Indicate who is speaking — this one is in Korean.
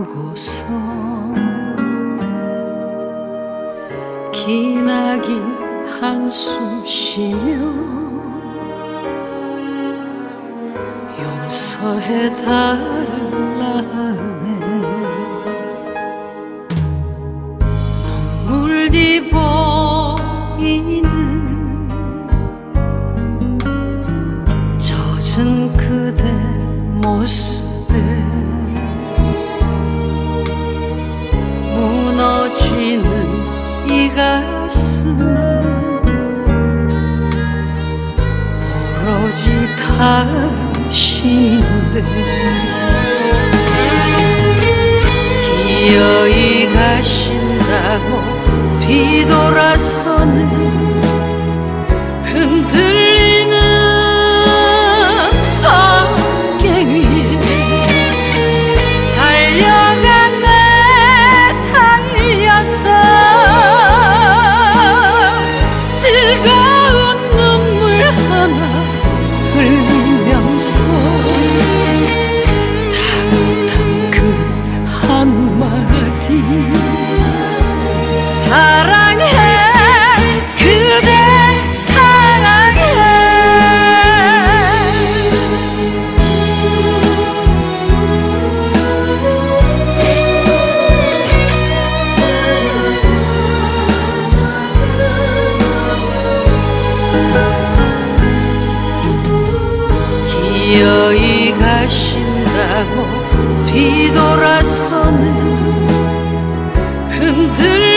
Speaker 1: 하고서 기나긴 한숨 쉬며 용서해달라네. 눈물이 보이는 젖은 그대 모습에 무너지는 이 가슴 오로지 당신인데 기어이 가신다고 뒤돌아서는 흔들리는 어깨 위에 달려가네. 달려서 뜨거운 눈물 하나 흘리면서 다 못한 그 한마디 사랑해 그대 사랑해. 기어이 가신다고 뒤돌아서는 흔들